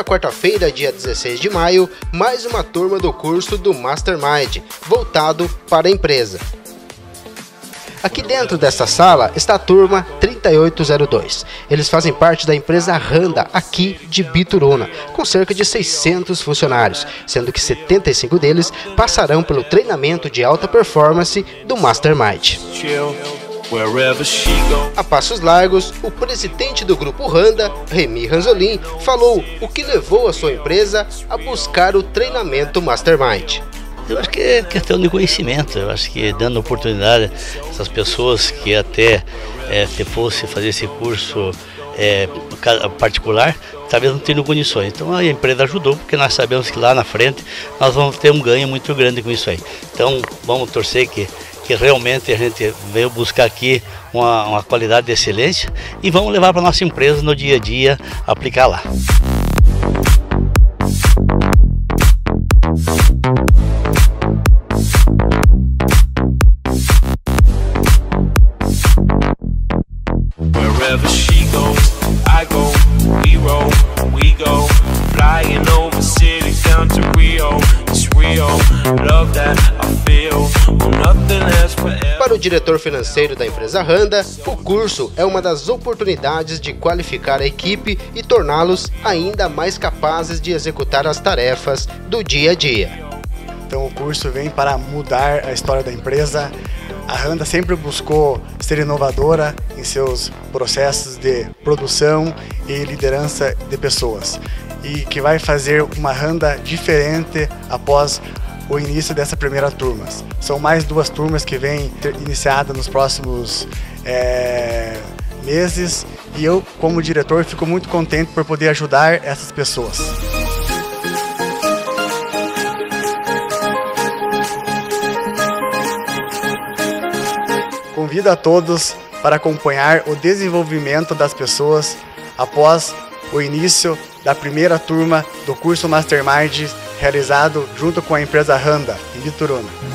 Nesta quarta-feira, dia 16 de maio, mais uma turma do curso do Mastermind, voltado para a empresa. Aqui dentro desta sala está a turma 3802. Eles fazem parte da empresa Randa, aqui de Bituruna, com cerca de 600 funcionários, sendo que 75 deles passarão pelo treinamento de alta performance do Mastermind. A passos largos, o presidente do grupo Randa, Remy Ranzolin, falou o que levou a sua empresa a buscar o treinamento Mastermind. Eu acho que é questão de conhecimento. Eu acho que dando oportunidade a essas pessoas que até se fosse fazer esse curso particular, talvez não tenham condições. Então a empresa ajudou, porque nós sabemos que lá na frente nós vamos ter um ganho muito grande com isso aí. Então vamos torcer que realmente a gente veio buscar aqui uma qualidade de excelência e vamos levar para a nossa empresa no dia a dia, aplicar lá. Wherever she goes, I go, we go, flying over cities down to Rio, it's real, love that I feel, nothing lasts forever. Para o diretor financeiro da empresa Randa, o curso é uma das oportunidades de qualificar a equipe e torná-los ainda mais capazes de executar as tarefas do dia a dia. Então o curso vem para mudar a história da empresa. A Randa sempre buscou ser inovadora em seus processos de produção e liderança de pessoas, e que vai fazer uma Randa diferente após o início dessa primeira turma. São mais 2 turmas que vêm iniciadas nos próximos meses, e eu, como diretor, fico muito contente por poder ajudar essas pessoas. Convido a todos para acompanhar o desenvolvimento das pessoas após o início da primeira turma do curso Mastermind realizado junto com a empresa Randa, em Bituruna.